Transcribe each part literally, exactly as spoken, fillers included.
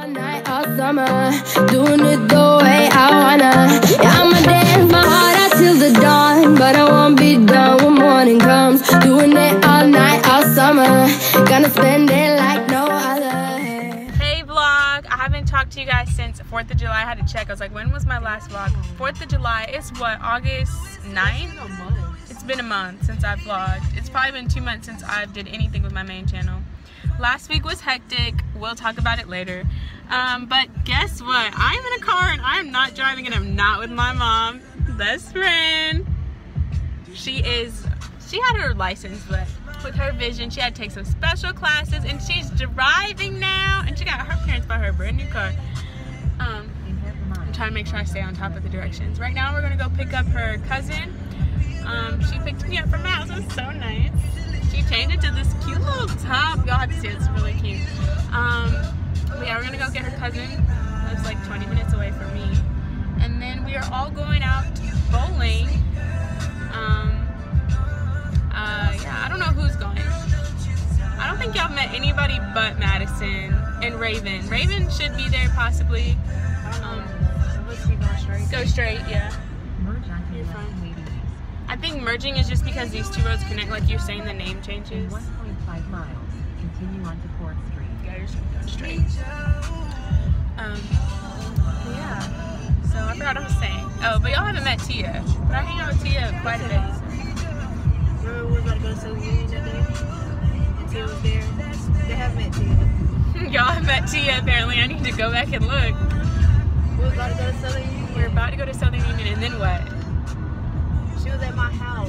All night, all summer, doing it the way I wanna. Yeah, I'ma dance my heart out till the dawn, but I won't be done when morning comes. Doing it all night, all summer, gonna spend it like no other. Hey vlog, I haven't talked to you guys since fourth of July. I had to check. I was like, when was my last vlog? fourth of July is what, August ninth? It's been a month since I vlogged. It's probably been two months since I did anything with my main channel. Last week was hectic. We'll talk about it later. Um, but guess what? I'm in a car and I'm not driving and I'm not with my mom. Best friend. She is, she had her license, but with her vision, she had to take some special classes and she's driving now. And she got her parents bought her a brand new car. Um, I'm trying to make sure I stay on top of the directions. Right now we're gonna go pick up her cousin. Um, she picked me up from my house. It was so nice. She changed it to this cute little top. Y'all have to see it. It's really cute. Um, but yeah, we're gonna go get her cousin. It's like twenty minutes away from me. And then we are all going out bowling. Um, uh, yeah, I don't know who's going. I don't think y'all met anybody but Madison and Raven. Raven should be there possibly. Um, go straight, yeah. You're fine. I think merging is just because these two roads connect, like you're saying the name changes. one point five miles, continue on to fourth Street. Yeah, you're just going straight. Um, yeah. So I forgot what I was saying. Oh, but y'all haven't met Tia. But I hang out with Tia quite a bit. So. Remember we were about to go to Southern Union that day? And Tia was there. They have met Tia. Y'all have met Tia apparently. I need to go back and look. We were about to go to Southern Union. We're about to go to Southern Union and then what? She was at my house.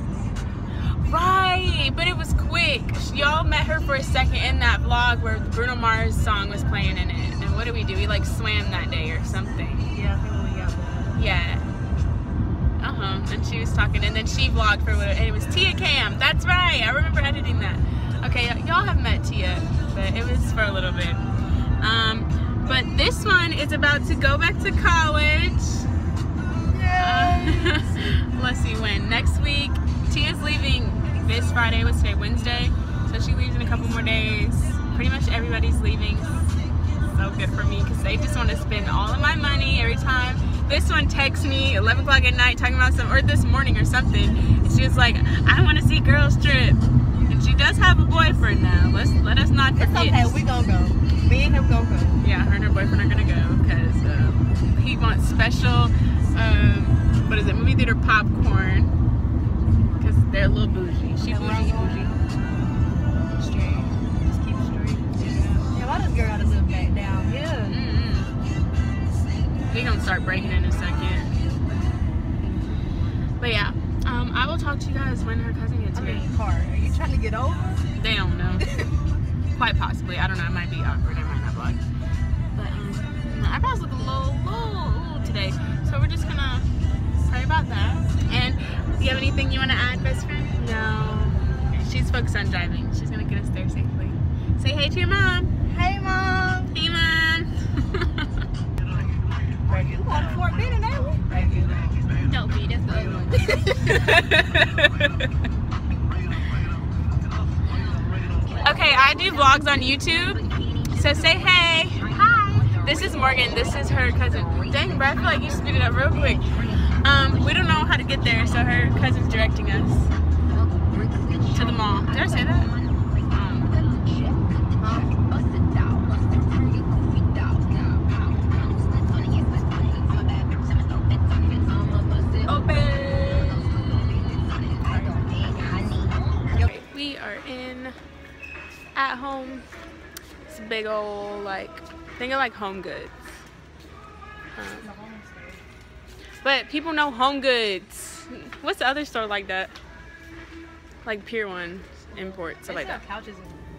Right, but it was quick. Y'all met her for a second in that vlog where Bruno Mars song was playing in it. And what did we do? We like swam that day or something. Yeah, I think when we got there. Yeah. Uh-huh. And she was talking and then she vlogged for what and it was Tia Cam. That's right. I remember editing that. Okay, y'all have met Tia, but it was for a little bit. Um, but this one is about to go back to college. Uh, let's see when. Next week, Tia's leaving this Friday. What's today? Wednesday. So she leaves in a couple more days. Pretty much everybody's leaving. So good for me because they just want to spend all of my money every time. This one texts me eleven o'clock at night talking about some, or this morning or something. And she was like, I want to see Girls Trip. And she does have a boyfriend now. Let's let us not forget. It's okay, we gonna go. Me and him gonna go. Yeah, her and her boyfriend are gonna go because uh, he wants special. Um, what is it? Movie theater popcorn. Because they're a little bougie. She bougie, he bougie. Straight. Just keep straight. Yeah. Yeah, why does girl gotta live back down? Yeah. Mm-hmm. He gonna start breaking in a second. But yeah, um, I will talk to you guys when her cousin gets I here. mean, car. Are you trying to get over? They don't know. Quite possibly. I don't know. It might be awkward. I might not vlog. But um, my eyebrows look a little, little, little today. So we're just gonna pray about that. And do you have anything you want to add, best friend? No. She's focused on driving. She's gonna get us there safely. Say hey to your mom. Hey, Mom. Hey, mom. You going to Fort Benning, ain't we? Don't be. That's the other one. Okay, I do vlogs on YouTube. So say hey. Hi. This is Morgan. This is her cousin. Dang, bro, I feel like you speed it up real quick. Um, we don't know how to get there, so her cousin's directing us to the mall. Did I say that? Open. We are in at home. It's a big old like think of like Home Goods. Um, But people know Home Goods. What's the other store like that? Like Pier One Import, stuff like that. Couches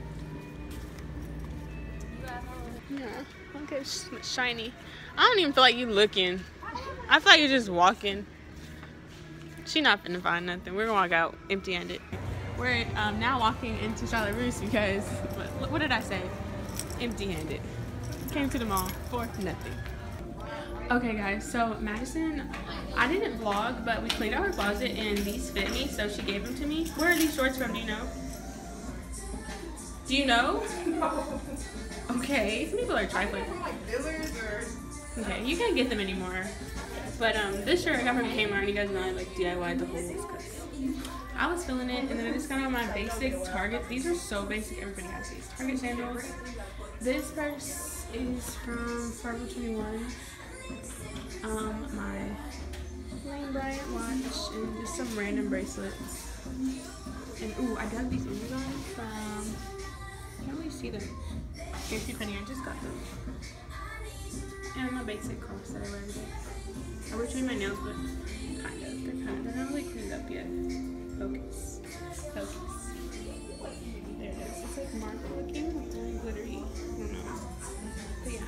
in Yeah, okay, it's shiny. I don't even feel like you looking. I feel like you're just walking. She not finna find nothing. We're gonna walk out empty-handed. We're um, now walking into Charlotte Russe because, what, what did I say? Empty-handed. Came to the mall for nothing. Okay guys, so Madison, I didn't vlog, but we cleaned out her closet and these fit me, so she gave them to me. Where are these shorts from, do you know? Do you know? Okay, some people are trifling. Okay, you can't get them anymore. But um, this shirt I got from Kmart, and you guys know I like D I Y the holes because I was feeling it, and then I just got on my basic Target. These are so basic, everybody has these. Target sandals. This purse is from Forever twenty-one. Um, my Lane Bryant watch, and just some random bracelets. And ooh, I got these earrings on from, I can't really see them. Here's Penny, I just got them. And my basic cross that I wear every day. I was doing my nails, but kind of. They're kind of, they're not really cleaned up yet. Focus. Focus. There it is. It's like marble looking, it's really glittery. I don't know. But yeah.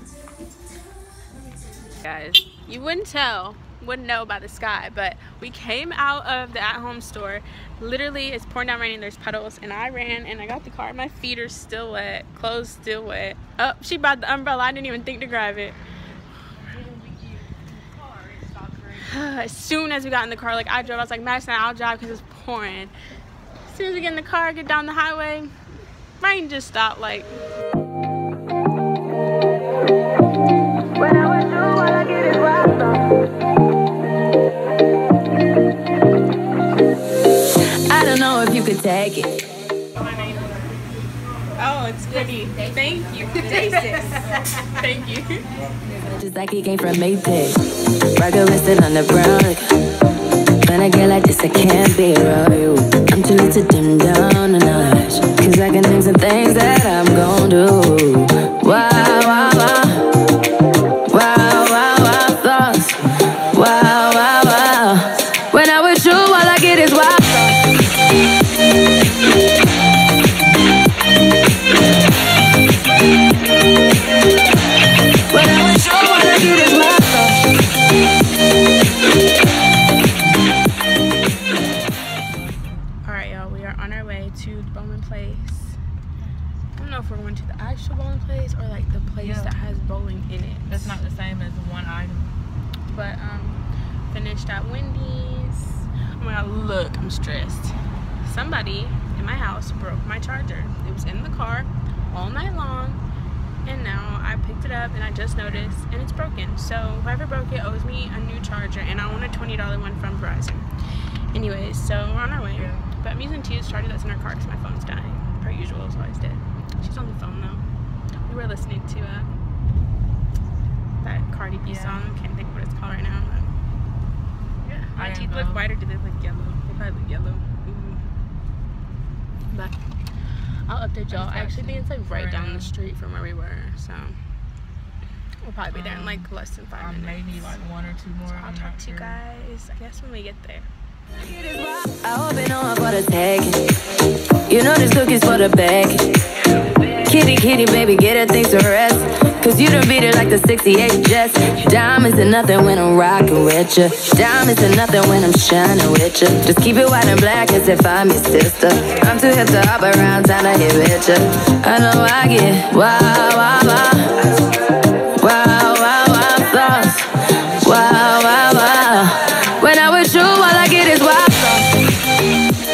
Guys, you wouldn't tell, wouldn't know about the sky, but we came out of the at-home store. Literally, it's pouring down raining, there's puddles, and I ran and I got the car. My feet are still wet, clothes still wet. Oh, she bought the umbrella. I didn't even think to grab it. As soon as we got in the car, like I drove, I was like, Madison, I'll drive because it's pouring. As soon as we get in the car, get down the highway, rain just stopped. Like, when I was through, all I get is wild I don't know if you could take it. oh, it's pretty. Thank you. Thank you. Just like he came from Maytag. Rocket rested on the brown. When I get like this, I can't be real. I'm too late to dim down a notch. Cause I can name some things that I'm gon' do. Wow, wow, wow. Wow, wow, wow, thoughts. Wow, wow, wow. When I'm with you, all I get is wild thoughts. When I'm with you, all I get is wild thoughts. Alright, y'all, we are on our way to the Bowman Place. I don't know if we're going to the actual bowling place or like the place Yeah. that has bowling in it. That's not the same as one item. But um, finished at Wendy's. Oh my god, look, I'm stressed. Somebody in my house broke my charger. It was in the car all night long, and now I picked it up and I just noticed, and it's broken. So whoever broke it owes me a new charger, and I want a twenty dollar one from Verizon. Anyways, so we're on our way. But I'm using Tia's charger that's in our car because my phone's dying, per usual, so I was dead. She's on the phone though. We were listening to uh, that Cardi B Yeah. song. Can't think of what it's called right now. But yeah. My teeth Rainbow. look white, or do they look yellow? They probably look yellow. Ooh. But I'll update y'all. I actually think it's like right down the street from where we were, so we'll probably be there in like less than five I may minutes. need like one or two more. I'll I'm talk not to you sure. guys, I guess, when we get there. I hope you know I'm for the taking. You know this cookie's for the bag. Kitty, kitty, baby, get her things to rest. Cause you done beat it like the sixty-eight Jets. Diamonds are nothing when I'm rocking with you. Diamonds are nothing when I'm shining with you. Just keep it white and black as if I'm your sister. I'm too hip to hop around, time to hit with you. I know I get wow, wow, wow. Wow, wow, wow, thoughts. Wow, wow, wow. When I'm with you, all I get is wild thoughts.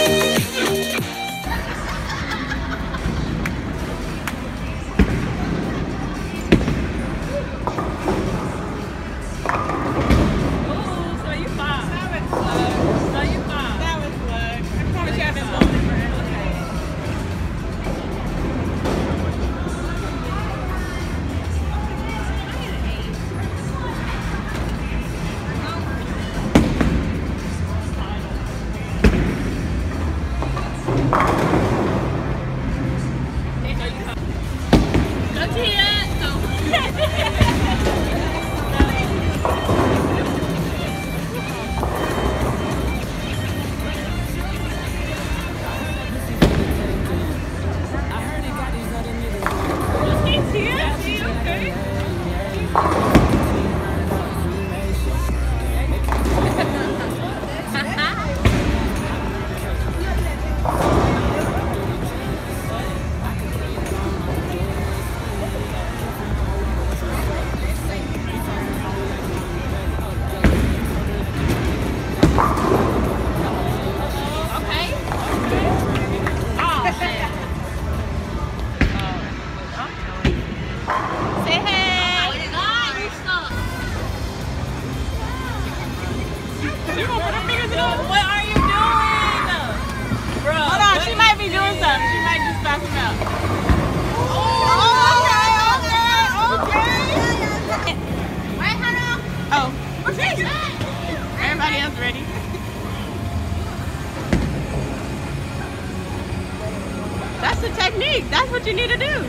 That's what you need to do.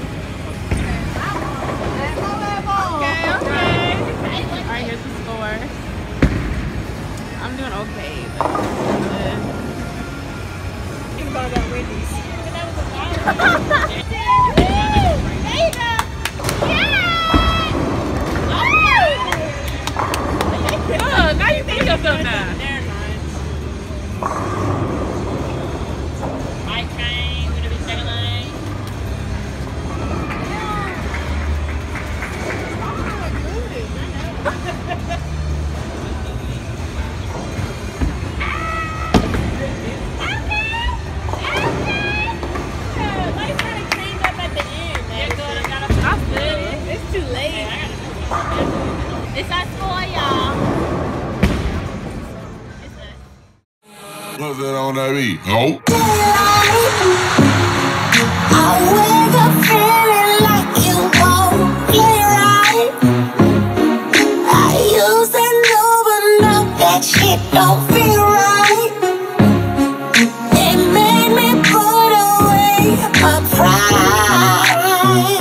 Okay, okay. Alright, here's the score. I'm doing okay, but good. Think about that Wendy's. Oh, now you think yourself now. Bike train, gonna be second lane. It's too late. It's our score, y'all. What's that on that beat? Oh. I wake up feeling like you won't get right. I used to know, but now that shit don't feel right. It made me put away my pride.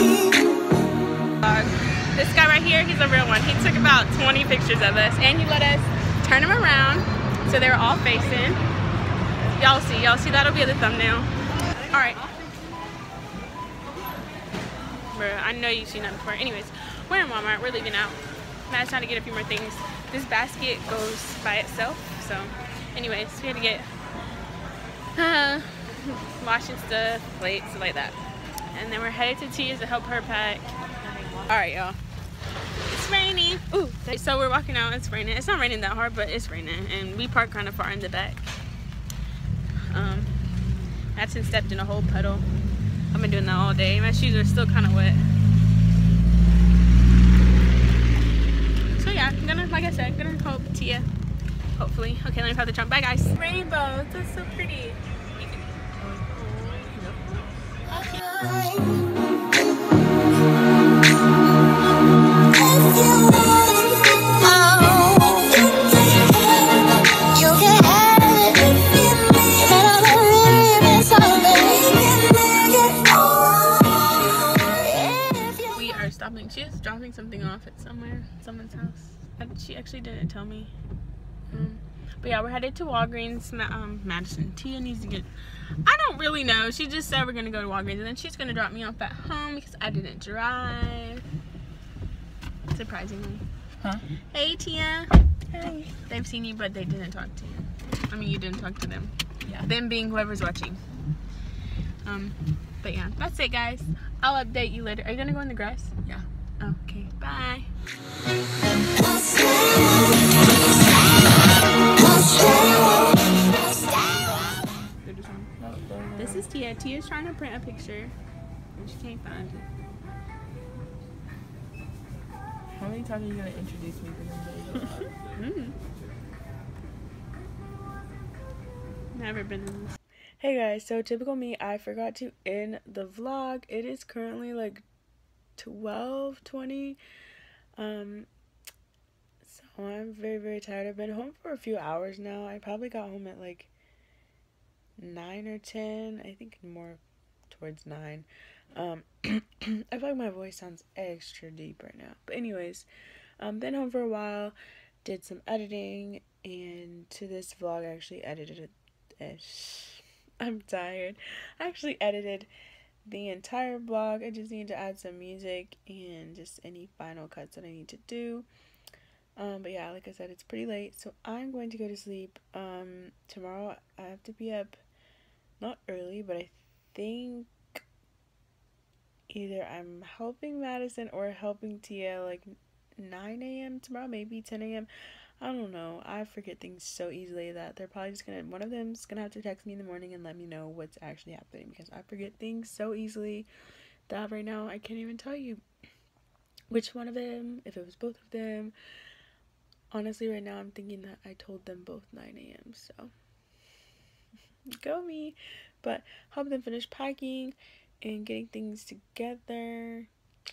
This guy right here, he's a real one. He took about twenty pictures of us and he let us turn them around so they were all facing. Y'all see, y'all see, that'll be the thumbnail. Alright. Bruh, I know you've seen that before. Anyways, we're in Walmart, we're leaving out. Matt's trying to get a few more things. This basket goes by itself, so anyways, we had to get uh, washing stuff, plates, stuff like that. And then we're headed to Tia's to help her pack. Alright, y'all. It's raining. Ooh, so we're walking out. It's raining. It's not raining that hard, but it's raining, and we parked kind of far in the back. Um, Madison stepped in a whole puddle. I've been doing that all day. My shoes are still kind of wet. So yeah, I'm gonna, like I said, I'm gonna help Tia. Hopefully. Okay, let me pop the trunk. Bye, guys. Rainbows. That's so pretty. She's dropping something off at somewhere, someone's house. She actually didn't tell me. Um, but yeah, we're headed to Walgreens. Um, Madison. Tia needs to get. I don't really know. She just said we're gonna go to Walgreens, and then she's gonna drop me off at home because I didn't drive. Surprisingly. Huh? Hey, Tia. Hey. They've seen you, but they didn't talk to you. I mean, you didn't talk to them. Yeah. Them being whoever's watching. Um, but yeah, that's it, guys. I'll update you later. Are you gonna go in the grass? Yeah. Okay, bye. This is Tia. Tia's trying to print a picture and she can't find it. How many times are you gonna introduce me to them? mm. Never been in this. Hey guys, so typical me, I forgot to end the vlog. It is currently like twelve twenty. Um, so I'm very, very tired. I've been home for a few hours now. I probably got home at like nine or ten. I think more towards nine. Um, I feel like my voice sounds extra deep right now. But anyways, um, been home for a while. Did some editing. And to this vlog, I actually edited it. I'm tired. I actually edited the entire vlog. I just need to add some music and just any final cuts that I need to do. Um, but yeah, like I said, it's pretty late, so I'm going to go to sleep. Um, tomorrow I have to be up, not early, but I think either I'm helping Madison or helping Tia like nine A M tomorrow, maybe ten A M I don't know. I forget things so easily that they're probably just gonna, one of them's gonna have to text me in the morning and let me know what's actually happening, because I forget things so easily that right now I can't even tell you which one of them, if it was both of them. Honestly, right now I'm thinking that I told them both nine A M so go me. But help them finish packing and getting things together.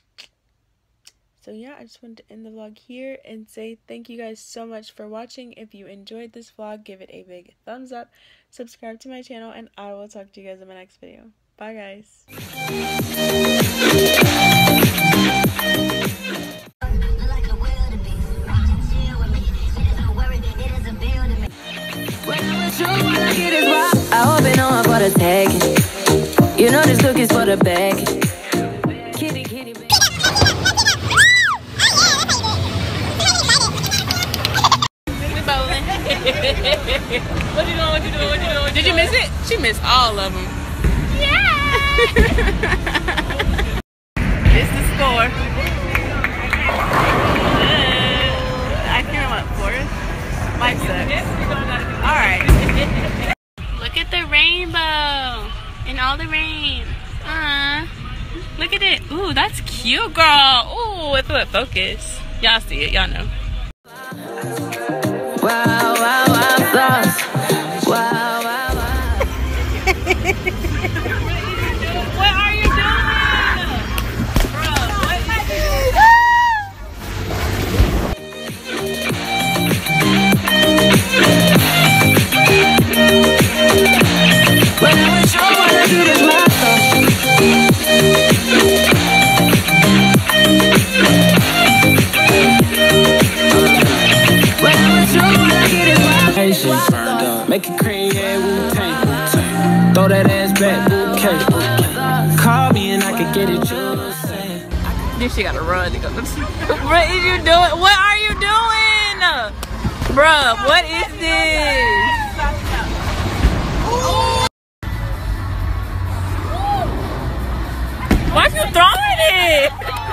So yeah, I just wanted to end the vlog here and say thank you guys so much for watching. If you enjoyed this vlog, give it a big thumbs up, subscribe to my channel, and I will talk to you guys in my next video. Bye, guys. I hope it no one for the taking. You know this cookie's for the bag. Kitty, kitty, baby. What you doing? What you doing? What you doing? Did you miss it? She missed all of them. Yeah. It's the score. I can't what fourth. Mike sucks. All right. Look at the rainbow and all the rain. Uh, look at it. Ooh, that's cute, girl. Ooh, it's what focus. Y'all see it. Y'all know. Wow, wow, wow, sauce. Wow, wow, wow. What are you doing? Bro, what is this? When I was sure what I do this myself. When I was sure what I do this myself. Make it cream, yeah, Wu-Tang. Throw that ass back, okay. Call me and I can get it, you say. Then she gotta run to go. What is you doing? What are you doing? Bruh, what is this? Why are you throwing it?